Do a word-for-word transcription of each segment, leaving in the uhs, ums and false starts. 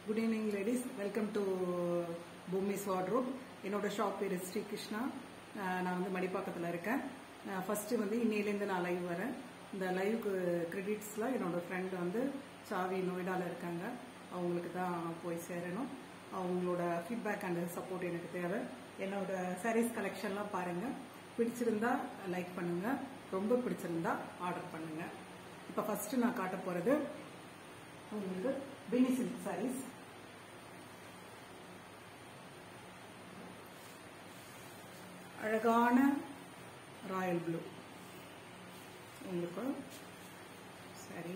Good evening, ladies. Welcome to Bhumi's Wardrobe. என்னோட shop பேர் ஸ்ரீ கிருஷ்ணா. நான் வந்து மடிப்பாக்கத்தில் இருக்கேன். ஃபர்ஸ்ட் வந்து இன்னையிலேருந்து நான் லைவ் வரேன். இந்த லைவுக்கு கிரெடிட்ஸ்லாம் என்னோட ஃப்ரெண்ட் வந்து சாவி நோய்டாவில் இருக்காங்க. அவங்களுக்கு தான் போய் சேரணும். அவங்களோட ஃபீட்பேக் அண்ட் சப்போர்ட் எனக்கு தேவை. என்னோட சாரீஸ் கலெக்ஷன்லாம் பாருங்கள். பிடிச்சிருந்தா லைக் பண்ணுங்கள். ரொம்ப பிடிச்சிருந்தா ஆர்டர் பண்ணுங்கள். இப்போ ஃபஸ்ட்டு நான் காட்ட போகிறது உங்களுக்கு பெனி சில்க் சாரீஸ். அழகான ராயல் ப்ளூ உங்களுக்கு சரி.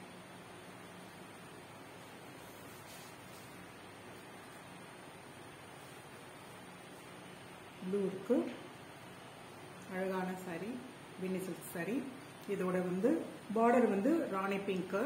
ப்ளூ இருக்கு, அழகான சாரி பெனி சில்க் சாரி. இதோட வந்து பார்டர் வந்து ராணி பிங்க்.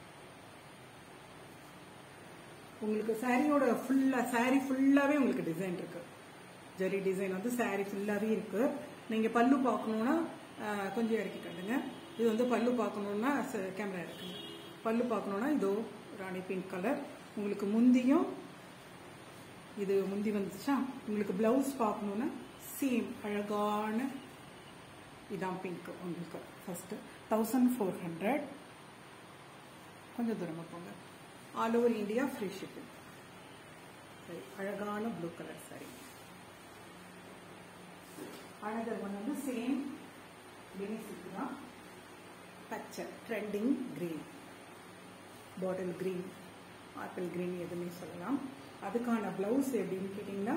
உங்களுக்கு சாரியோட ஃபுல்லா சாரி ஃபுல்லாவே உங்களுக்கு டிசைன் இருக்கு. ஜரி டிசைன் வந்து சாரி ஃபுல்லாவே இருக்கு. நீங்க பல்லு பார்க்கணும்னா கொஞ்சம் இறக்கி காட்டுங்க. இது வந்து பல்லு பார்க்கணும்னா கேமரா இருக்குங்க. பல்லு பார்க்கணும்னா இதோ ராணி பிங்க் கலர். உங்களுக்கு முந்தியும் இது முந்தி வந்துச்சா. உங்களுக்கு பிளவுஸ் பார்க்கணும்னா சேம் அழகான இதான் பிங்க். உங்களுக்கு ஃபர்ஸ்ட் தௌசண்ட் ஃபோர் ஹண்ட்ரட். கொஞ்சம் தூரமா போங்க. All over India free shipping. சரி, அழகான ப்ளூ கலர் சாரி. அழகர் ஒன் வந்து சேம் பெனி சில்க் தான். பச்சை trending green, bottle green, apple green எதுவுமே சொல்லலாம். அதுக்கான பிளவுஸ் எப்படின்னு கேட்டீங்கன்னா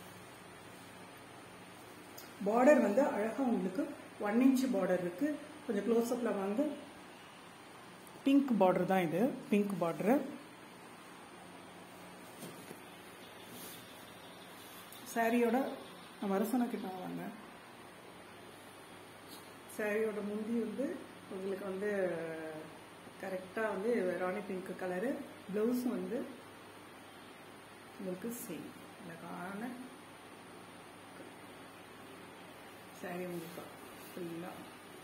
பார்டர் வந்து அழகா உங்களுக்கு ஒன் இன்ச் பார்டர் இருக்கு. கொஞ்சம் க்ளோஸ் அப்ல வந்து பிங்க் பார்டர் தான். இது பிங்க் பார்டர். சாரியோட வரசனை கிட்ட வாங்க. சாரியோட முந்தி வந்து உங்களுக்கு வந்து கரெக்டாக வந்து ராணி பிங்க் கலரு. ப்ளவுஸும் வந்து உங்களுக்கு சேம் அழகான சாரி. உங்களுக்கு ஃபுல்லாக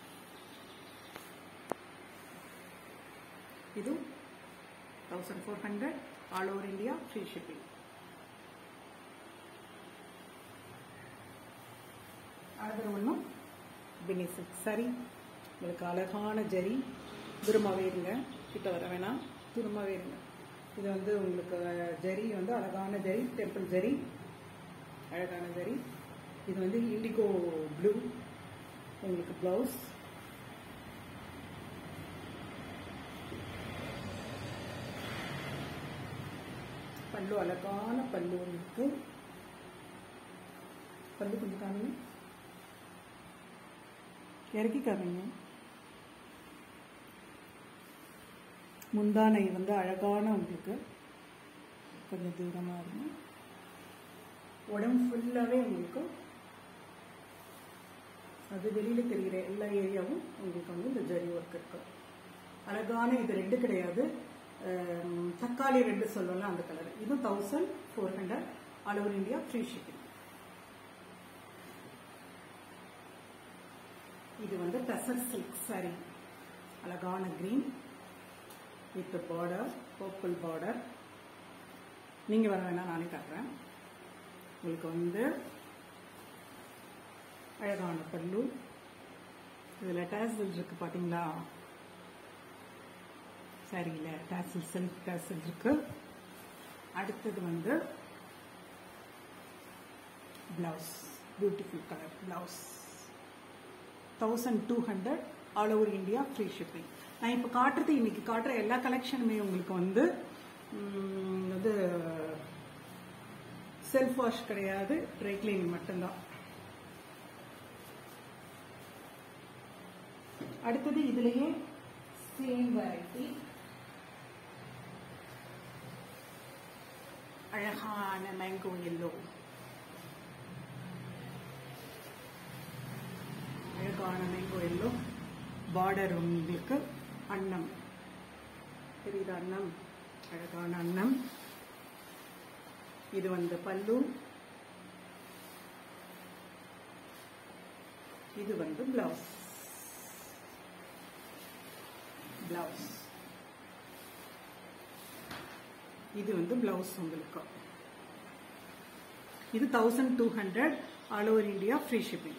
இது thousand four hundred. All over India free shipping. அழகு ஒன்றும் பெனி சில்க் சாரி. உங்களுக்கு அழகான ஜரி. தூரமாகவே இருங்க, கிட்ட வர வேணாம், தூரமாகவே இருங்க. இது வந்து உங்களுக்கு ஜரி வந்து அழகான ஜரி, டெம்பிள் ஜரி, அழகான ஜரி. இது வந்து இண்டிகோ ப்ளூ. உங்களுக்கு பிளவுஸ் பல்லு அழகான பல்லு. உங்களுக்கு பல்லு கொஞ்சம் காணுங்க, இறக்கி காணுங்க. முந்தானை வந்து அழகான உங்களுக்கு கொஞ்சம் தூரமா இருக்கும். உடம்பு ஃபுல்லாவே உங்களுக்கு அது வெளியில தெரிகிற எல்லா ஏரியாவும் உங்களுக்கு வந்து இந்த ஜரி ஒர்க் இருக்கு. அழகான இது ரெட்டு கிடையாது, தக்காளி ரெட்டு சொல்லலாம் அந்த கலர். இது thousand four hundred. All over India free shipping. இது வந்து டசர் சில்க் சாரி. அழகான green with border, purple border. நீங்க வர வேணா, நானே காட்டுறேன். உங்களுக்கு வந்து அழகான பல்லு. இதுல டாசில் இருக்கு பாத்தீங்களா? சாரியில டாசில் சில்க் டாசில் இருக்கு. அடுத்தது வந்து blouse, beautiful colour blouse. Thousand two hundred. All over India free shipping. நான் இப்போ காட்டுறது, இன்னைக்கு காட்டுற எல்லா கலெக்ஷனுமே உங்களுக்கு வந்து வந்து செல்ஃப் வாஷ் கிடையாது, ட்ரை கிளீனிங் மட்டும்தான். அடுத்தது இதுலயே சேம் வெரைட்டி அழகான மேங்கோ எல்லோ. அழகான மேங்கோ எல்லோ. பார்டர் உங்களுக்கு அன்னம் தெரியுது, அன்னம், அழகான அன்னம். இது வந்து பல்லு. இது வந்து பிளவுஸ். பிளவுஸ் இது வந்து பிளவுஸ் உங்களுக்கு. இது thousand two hundred all over India free shipping.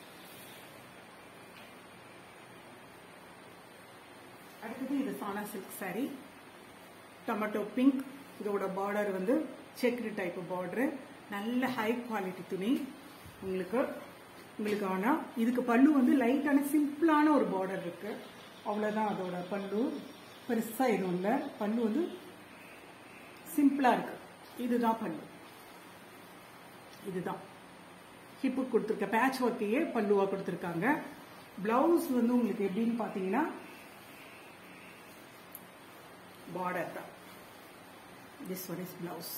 அடுத்தது இது சானா சில்க் சாரி, டொமேட்டோ பிங்க். இதோட பார்டர் வந்து செக்டு டைப் பார்டரு, நல்ல ஹை குவாலிட்டி துணி உங்களுக்கு. உங்களுக்கு ஆனால் இதுக்கு பல்லு வந்து லைட்டான சிம்பிளான ஒரு பார்டர் இருக்கு, அவ்வளோதான் அதோட பல்லு. பெருசாக எதுவும் இல்லை, பல்லு வந்து சிம்பிளாக இருக்கு. இதுதான் பல்லு, இதுதான் ஹிப்பு கொடுத்துருக்க பேட்ச் ஒர்க்கையே பல்லுவா கொடுத்துருக்காங்க. பிளவுஸ் வந்து உங்களுக்கு எப்படின்னு பார்த்தீங்கன்னா பார்டர் தான். This one is blouse.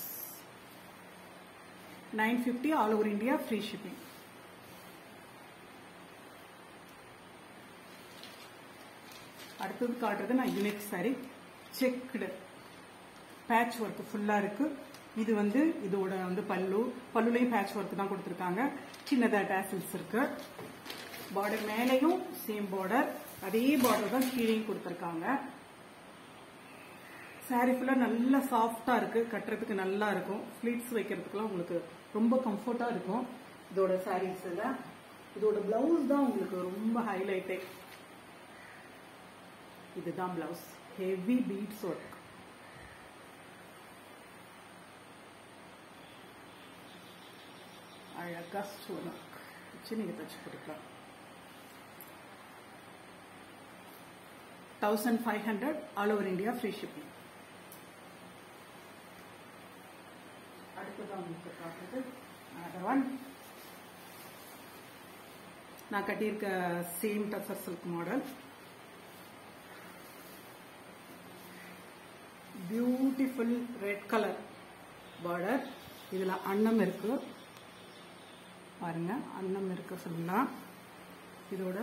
Nine fifty all over India free shipping. அடுத்தது காட்டுறது நான் unique sari, checked patch work ஃபுல்லா இருக்கு. இது வந்து இதோட வந்து பல்லு, பல்லுலையும் பேட்ச் ஒர்க் தான் கொடுத்துருக்காங்க. சின்னதாக டேசல்ஸ் இருக்கு. பார்டர் மேலையும் சேம் பார்டர், அதே பார்டர் தான் கீழேயும் கொடுத்துருக்காங்க. சாரி ஃபுல்லா நல்லா சாஃப்டா இருக்கு, கட்டுறதுக்கு நல்லா இருக்கும். ஃபிளீட்ஸ் வைக்கிறதுக்குலாம் உங்களுக்கு ரொம்ப கம்ஃபர்ட்டா இருக்கும் இதோட சாரீஸ். இதோட பிளவுஸ் தான் உங்களுக்கு ரொம்ப ஹைலைட்டே. இதுதான் பிளவுஸ், ஹெவி பீட்ஸ் ஒர்க். அழகா ஸ்டோன் வச்சு நீங்க தச்சு கொடுக்கலாம். Thousand five hundred all over India free shipping. அடுத்ததான் உங்களுக்கு காட்டுறது அதவன் நான் கட்டியிருக்க same tussar silk model. Beautiful red colour border. இதுல அன்னம் இருக்கு பாருங்க, அன்னம் இருக்கு ஃபுல்லா. இதோட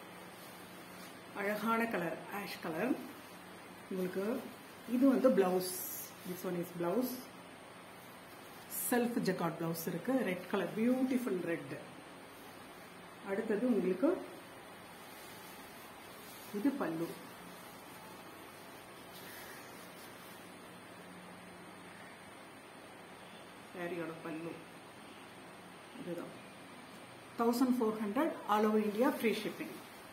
அழகான கலர் ஆஷ் கலர் உங்களுக்கு. இது வந்து blouse, this one is blouse. Self jacquard blouse இருக்கு, ரெட் கலர், பியூட்டிஃபுல் ரெட். அடுத்தது உங்களுக்கு இது பல்லு. சாரியோட பல்லு இதுதான். Thousand four hundred all over India free shipping.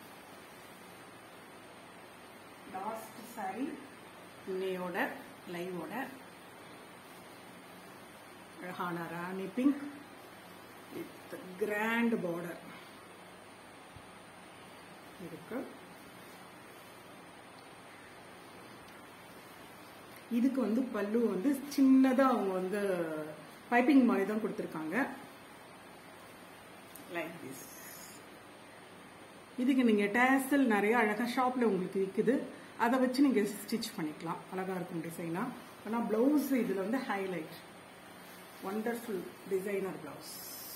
Last sari இன்னையோட லைவோட அழகான rani pink with grand border இருக்கு. இதுக்கு வந்து பல்லு வந்து சின்னதா அவங்க வந்து பைப்பிங் மாதிரி தான் கொடுத்துருக்காங்க. Like this. இதுக்கு நீங்க டேசல் நிறைய அழகா ஷாப்ல உங்களுக்கு விற்குது, அதை வச்சு நீங்க ஸ்டிச் பண்ணிக்கலாம். அழகா இருக்கும் டிசைனா. ஆனா பிளவுஸ் இதுல வந்து ஹைலைட், வண்டர்ஃபுல் டிசைனர் பிளவுஸ்.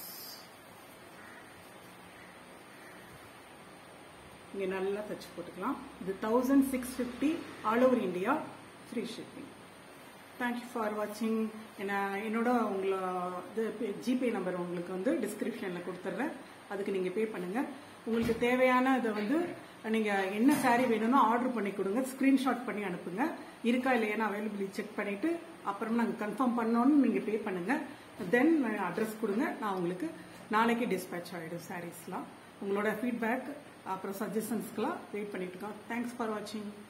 இங்க நல்லா தச்சு போட்டுக்கலாம். இது thousand six fifty all over India free shipping. Thank you for வாட்சிங். என்னோட உங்களை இது ஜிபே நம்பர் உங்களுக்கு வந்து டிஸ்கிரிப்ஷனில் கொடுத்துட்றேன், அதுக்கு நீங்கள் பே பண்ணுங்கள். உங்களுக்கு தேவையான இதை வந்து நீங்கள் என்ன சாரீ வேணும்னோ ஆர்டர் பண்ணி கொடுங்க, ஸ்க்ரீன்ஷாட் பண்ணி அனுப்புங்க. இருக்கா இல்லையான்னு அவைலபிலிட்டி செக் பண்ணிவிட்டு அப்புறம் நாங்கள் கன்ஃபார்ம் பண்ணோன்னு நீங்கள் பே பண்ணுங்கள். தென் அட்ரஸ் கொடுங்க, நான் உங்களுக்கு நாளைக்கு டிஸ்பேச் ஆகிடும் சாரீஸ்லாம். உங்களோட ஃபீட்பேக் அப்புறம் சஜஷன்ஸ்க்கெலாம் வெயிட் பண்ணிட்டு இருக்கோம். தேங்க்ஸ் ஃபார் வாட்சிங்.